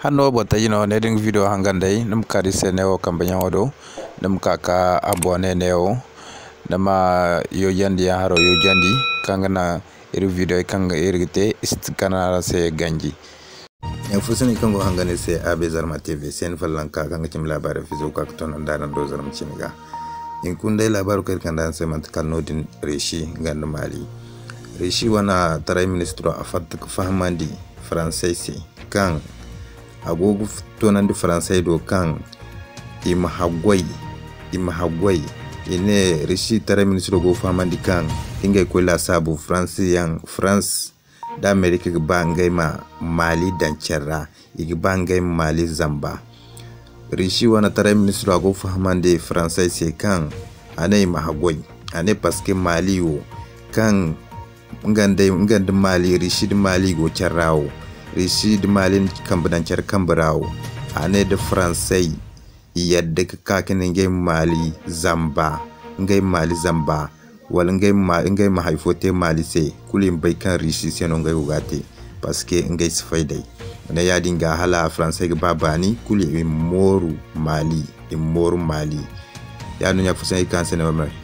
hanno bota ne ding video hangandai num kari seneo kambanya odo num kaka abone neo dama yo yandi haro yo jandi kangana iri video kanga irite istikana se ganji en fusani kango hangane se abe zarma tv sen fallanka kanga tim labaru fizo ka ton ndaran do zarma ciniga in kunde labaru kar kanda se man kalnodin reshi gandu mali reshi wana taray ministro afat fahmandi français kan agogo tonandi français do kan imahagwai ine reshi taray ministro go fahmandi kan inga ko la sabu France da America bangay ma Mali dan cerra igi bangay Mali zamba rishi wana taray ministro go fahmande français se kan ane mahagwai ane paske Mali wo kan ngande Mali rishi de Mali go cerrawo rishi de Mali kambadan cer kambarawo ane de français yadda ka kakin ngay Mali zamba wala ngay ma haifote Mali se kulim bai kan rishi seno ngay ugate paske ngay sfaidai na yadi nga hala français ga babani kuli moru Mali ya nunya fusan kan sene